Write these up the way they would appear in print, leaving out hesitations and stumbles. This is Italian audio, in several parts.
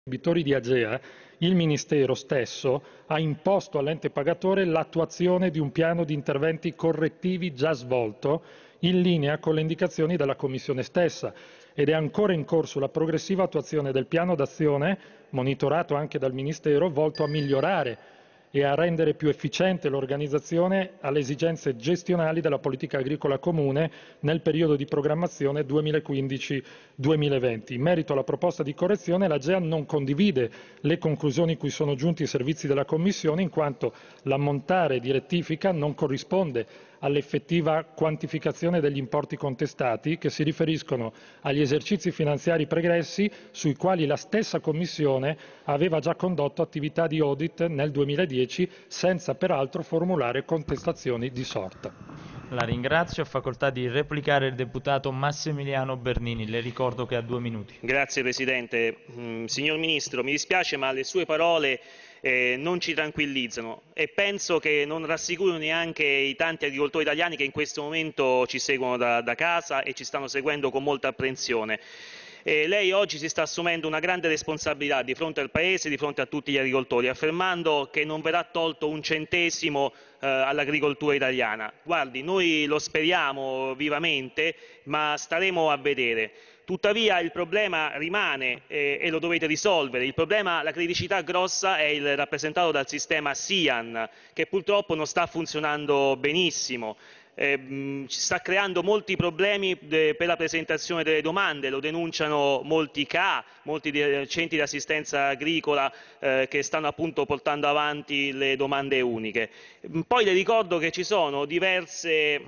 debitori di Agea, il Ministero stesso ha imposto all'ente pagatore l'attuazione di un piano di interventi correttivi già svolto in linea con le indicazioni della Commissione stessa ed è ancora in corso la progressiva attuazione del piano d'azione, monitorato anche dal Ministero, volto a migliorare e a rendere più efficiente l'organizzazione alle esigenze gestionali della politica agricola comune nel periodo di programmazione 2015-2020. In merito alla proposta di correzione, l'Agea non condivide le conclusioni cui sono giunti i servizi della Commissione, in quanto l'ammontare di rettifica non corrisponde all'effettiva quantificazione degli importi contestati, che si riferiscono agli esercizi finanziari pregressi sui quali la stessa Commissione aveva già condotto attività di audit nel 2010, senza peraltro formulare contestazioni di sorta. La ringrazio. Ha facoltà di replicare il deputato Massimiliano Bernini. Le ricordo che ha 2 minuti. Grazie Presidente. Signor Ministro, mi dispiace ma le sue parole non ci tranquillizzano e penso che non rassicurino neanche i tanti agricoltori italiani che in questo momento ci seguono da casa e ci stanno seguendo con molta apprensione. Lei oggi si sta assumendo una grande responsabilità di fronte al Paese, di fronte a tutti gli agricoltori, affermando che non verrà tolto un centesimo all'agricoltura italiana. Guardi, noi lo speriamo vivamente, ma staremo a vedere. Tuttavia il problema rimane e lo dovete risolvere. La criticità grossa è rappresentato dal sistema SIAN, che purtroppo non sta funzionando benissimo. Sta creando molti problemi per la presentazione delle domande, lo denunciano molti CA, molti centri di assistenza agricola che stanno appunto portando avanti le domande uniche. Poi le ricordo che ci sono diverse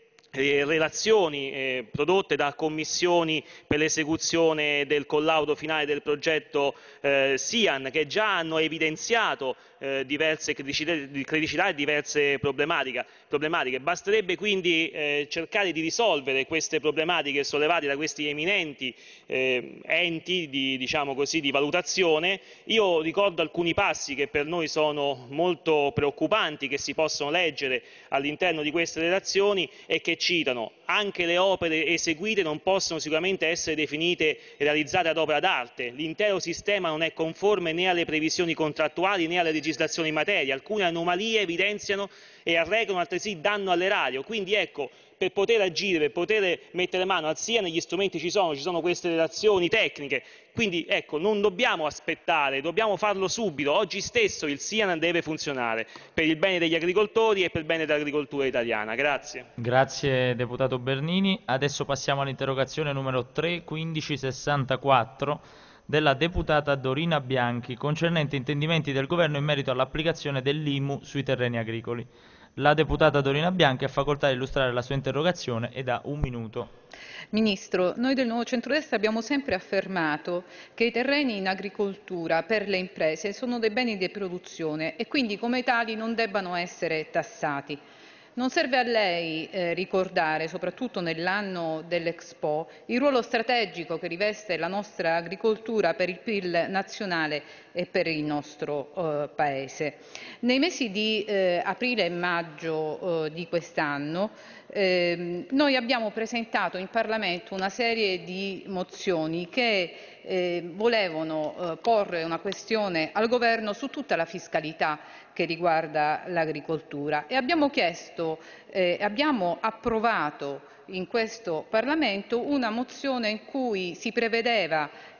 relazioni prodotte da commissioni per l'esecuzione del collaudo finale del progetto SIAN, che già hanno evidenziato diverse criticità e diverse problematiche. Basterebbe quindi cercare di risolvere queste problematiche sollevate da questi eminenti enti diciamo così, di valutazione. Io ricordo alcuni passi che per noi sono molto preoccupanti, che si possono leggere all'interno di queste relazioni e che citano: anche le opere eseguite non possono sicuramente essere definite realizzate ad opera d'arte, l'intero sistema non è conforme né alle previsioni contrattuali né alle legislazioni in materia, alcune anomalie evidenziano e arrecano altresì danno all'erario. Quindi ecco, per poter agire, per poter mettere mano al SIAN gli strumenti ci sono queste relazioni tecniche. Quindi ecco, non dobbiamo aspettare, dobbiamo farlo subito. Oggi stesso il SIAN deve funzionare per il bene degli agricoltori e per il bene dell'agricoltura italiana. Grazie. Grazie deputato Bernini. Adesso passiamo all'interrogazione numero 31564 della deputata Dorina Bianchi, concernente intendimenti del Governo in merito all'applicazione dell'IMU sui terreni agricoli. La deputata Dorina Bianchi ha facoltà di illustrare la sua interrogazione ed ha 1 minuto. Ministro, noi del Nuovo Centrodestra abbiamo sempre affermato che i terreni in agricoltura per le imprese sono dei beni di produzione e quindi come tali non debbano essere tassati. Non serve a lei ricordare, soprattutto nell'anno dell'Expo, il ruolo strategico che riveste la nostra agricoltura per il PIL nazionale e per il nostro Paese. Nei mesi di aprile e maggio di quest'anno noi abbiamo presentato in Parlamento una serie di mozioni che volevano porre una questione al Governo su tutta la fiscalità che riguarda l'agricoltura e abbiamo approvato in questo Parlamento una mozione in cui si prevedeva